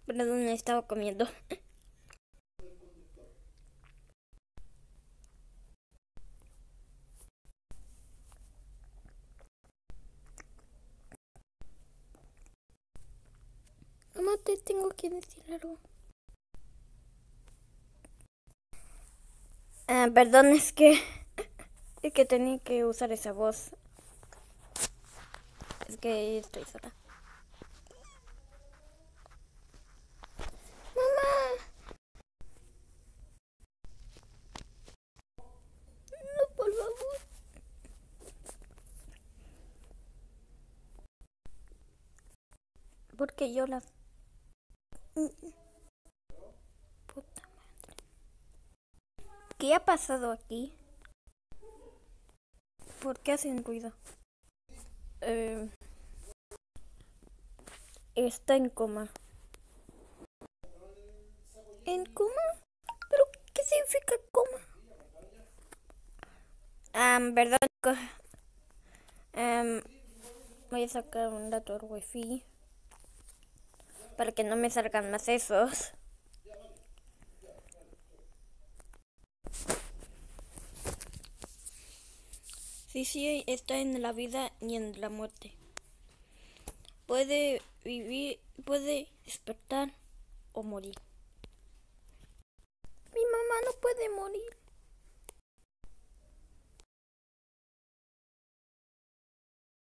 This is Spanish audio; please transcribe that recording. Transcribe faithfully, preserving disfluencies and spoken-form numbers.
Perdón, estaba comiendo. Mamá, te tengo que decir algo. Ah, perdón, es que es que tenía que usar esa voz. Es que estoy sola. Mamá, no, por favor. Porque yo las... Puta madre. ¿Qué ha pasado aquí? ¿Por qué hacen ruido? Eh, está en coma. ¿En coma? ¿Pero qué significa coma? Ah, ¿verdad? Um, voy a sacar un dato al wifi para que no me salgan más esos. Sí, sí, está en la vida y en la muerte. Puede vivir, puede despertar o morir. Mi mamá no puede morir.